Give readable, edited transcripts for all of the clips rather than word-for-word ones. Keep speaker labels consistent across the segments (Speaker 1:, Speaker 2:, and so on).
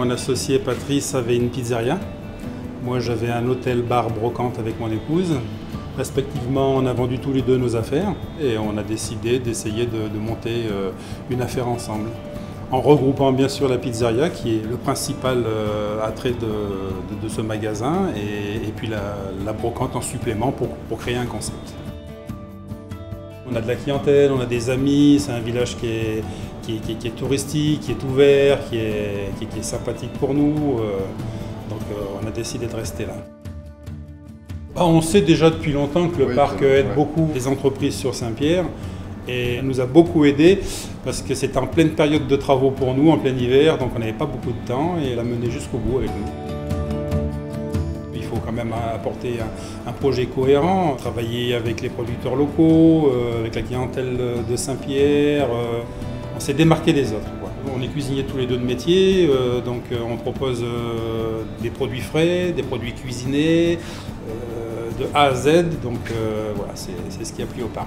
Speaker 1: Mon associé Patrice avait une pizzeria. Moi, j'avais un hôtel-bar brocante avec mon épouse. Respectivement, on a vendu tous les deux nos affaires et on a décidé d'essayer de monter une affaire ensemble. En regroupant bien sûr la pizzeria qui est le principal attrait de ce magasin et puis la brocante en supplément pour créer un concept. On a de la clientèle, on a des amis, c'est un village qui est touristique, qui est ouvert, qui est sympathique pour nous. Donc on a décidé de rester là. On sait déjà depuis longtemps que le parc aide beaucoup les entreprises sur Saint-Pierre et nous a beaucoup aidé parce que c'était en pleine période de travaux pour nous, en plein hiver, donc on n'avait pas beaucoup de temps et elle a mené jusqu'au bout avec nous. Il faut quand même apporter un projet cohérent, travailler avec les producteurs locaux, avec la clientèle de Saint-Pierre. On s'est démarqué des autres. On est cuisiniers tous les deux de métier, donc on propose des produits frais, des produits cuisinés, de A à Z, donc voilà, c'est ce qui a plu au parc.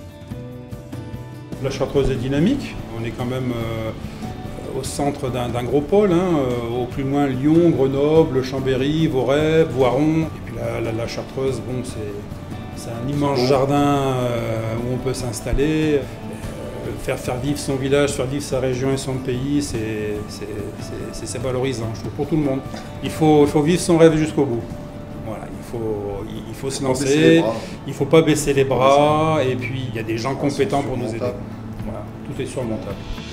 Speaker 1: La Chartreuse est dynamique, on est quand même au centre d'un gros pôle, au plus loin Lyon, Grenoble, Chambéry, Voreppe, Voiron. Et puis la Chartreuse, bon, c'est un immense jardin où on peut s'installer. Faire vivre son village, faire vivre sa région et son pays, c'est valorisant, je trouve, pour tout le monde. Il faut vivre son rêve jusqu'au bout. Voilà, il faut se lancer, il ne faut pas baisser les bras, et puis il y a des gens compétents pour nous aider. Voilà, tout est surmontable.